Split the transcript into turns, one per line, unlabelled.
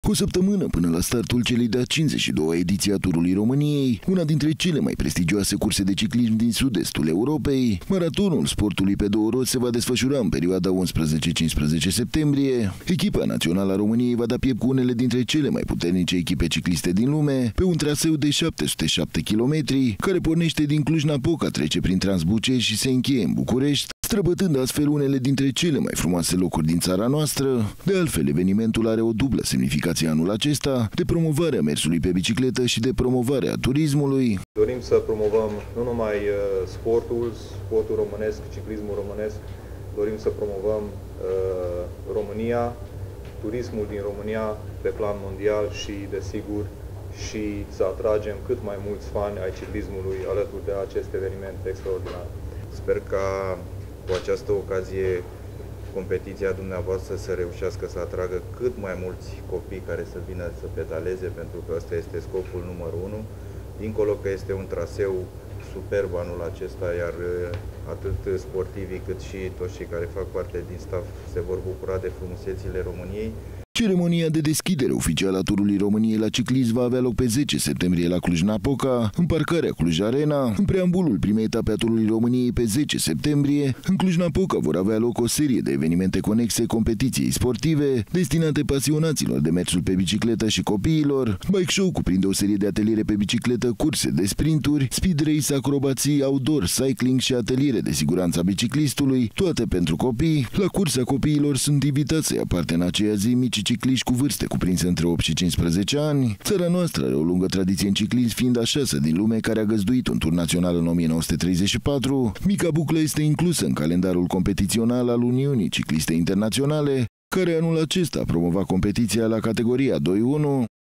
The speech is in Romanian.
Cu o săptămână până la startul celei de-a 52-a ediție a Turului României, una dintre cele mai prestigioase curse de ciclism din sud-estul Europei, maratonul sportului pe două roți se va desfășura în perioada 11-15 septembrie. Echipa națională a României va da piept cu unele dintre cele mai puternice echipe cicliste din lume, pe un traseu de 707 km, care pornește din Cluj-Napoca, trece prin Transbucești și se încheie în București, străbătând astfel unele dintre cele mai frumoase locuri din țara noastră. De altfel, evenimentul are o dublă semnificație anul acesta, de promovarea mersului pe bicicletă și de promovarea turismului.
Dorim să promovăm nu numai sportul românesc, ciclismul românesc, dorim să promovăm România, turismul din România pe plan mondial și, desigur, și să atragem cât mai mulți fani ai ciclismului alături de acest eveniment extraordinar.
Sper ca cu această ocazie competiția dumneavoastră să reușească să atragă cât mai mulți copii care să vină să pedaleze, pentru că ăsta este scopul numărul 1. Dincolo că este un traseu superb anul acesta, iar atât sportivii cât și toți cei care fac parte din staff se vor bucura de frumusețile României.
Ceremonia de deschidere oficială a Turului României la ciclism va avea loc pe 10 septembrie la Cluj-Napoca, în parcarea Cluj Arena. În preambulul primei etape a Turului României pe 10 septembrie, în Cluj-Napoca vor avea loc o serie de evenimente conexe competiției sportive, destinate pasionaților de mersul pe bicicletă și copiilor. Bike show cuprinde o serie de ateliere pe bicicletă, curse de sprinturi, speed race, acrobații, outdoor, cycling și ateliere de siguranță a biciclistului, toate pentru copii. La cursa copiilor sunt invitați să ia parte în aceea zi mici cicliști cu vârste cuprinse între 8 și 15 ani. Țara noastră are o lungă tradiție în ciclism, fiind a 6-a din lume care a găzduit un tur național în 1934. Mica Buclă este inclusă în calendarul competițional al Uniunii Cicliste Internaționale, care anul acesta a promovat competiția la categoria 2-1.